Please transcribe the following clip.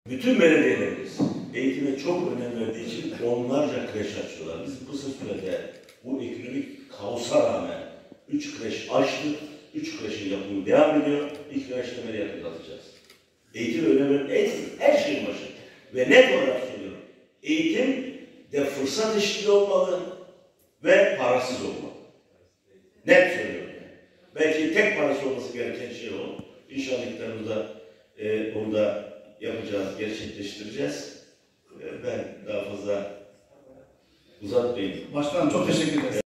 Bütün belediyelerimiz eğitime çok önem verdiği için onlarca kreş açıyorlar. Biz kısa sürede bu ekonomik kaosa rağmen 3 kreş açtık. 3 kreşin yapımı devam ediyor. 2 kreş temeli yapacağız. Eğitim önemli, her şeyin başı. Ve net olarak söylüyorum. Eğitim de fırsat eşitliği olmalı ve parasız olmalı. Net söylüyorum. Belki tek parası olması gereken şey o. İnşallah iktidarımızda orada yapacağız, gerçekleştireceğiz. Ben daha fazla uzatmayayım. Başkanım çok teşekkür ederim.